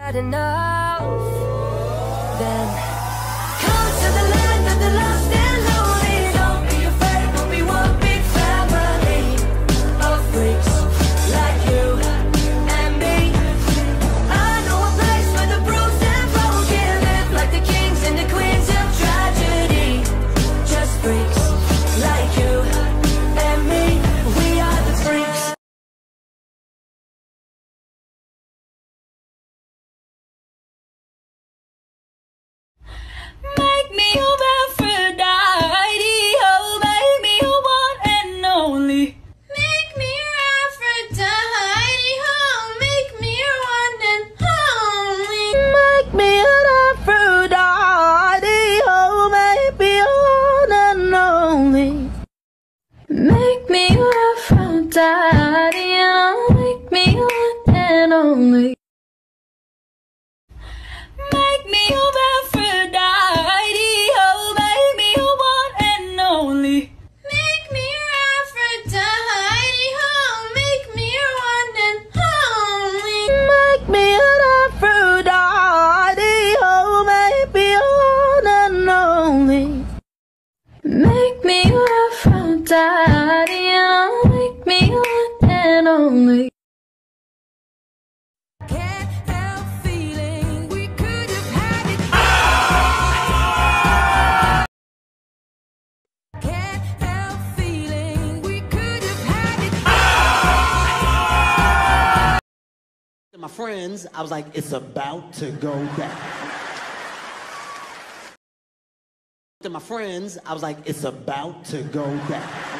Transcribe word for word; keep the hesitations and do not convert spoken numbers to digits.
Had enough. Then come to the land of the lost and lonely. Don't be afraid, we'll be one big family of freaks like you and me. I know a place where the bruised and broken live like the kings and the queens of tragedy. Just freaks like you and me. We are the freaks. Make me your Aphrodite, oh, make me your one and only. Make me your Aphrodite, oh, make me your one and only. Make me an Aphrodite, oh, make me your one and only. Make me your Aphrodite, oh, make me your one and only. Make me your Aphrodite, oh, make me your one and only. Make me your Aphrodite, oh, make me your one and only. Make me an Aphrodite, oh, make me your one and only. Make me your Aphrodite, oh, make me your one and only. Can't help feeling we could have had it. Can't help feeling we could have had it. To my friends, I was like, it's about to go down. To my friends, I was like, it's about to go down.